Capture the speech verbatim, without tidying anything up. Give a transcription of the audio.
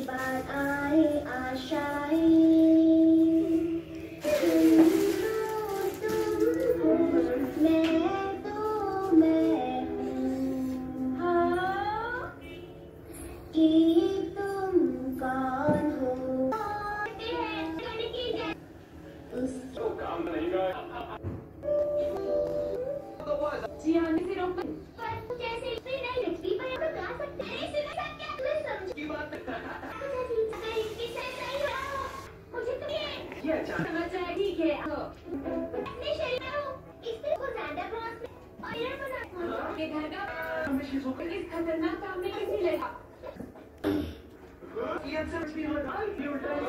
बाद आए आशाएं, तुम हो मैं तो मैं हूँ, हाँ कि तुम कौन हो। उसको काम नहीं गया जी आने से रोक पर जैसे भी नहीं लिखती पर हम गा सकते हैं। इसे मैं क्या मैं समझ की बात नहीं किसे सही हो मुझे तो ये ये समझ आया ठीक है अपने शरीर में हो इससे को ज्यादा क्रॉस और ये बना के घर का हमेशा सो इस खतरनाक काम में किसी लगा ये सब भी हो रहा है उल्टा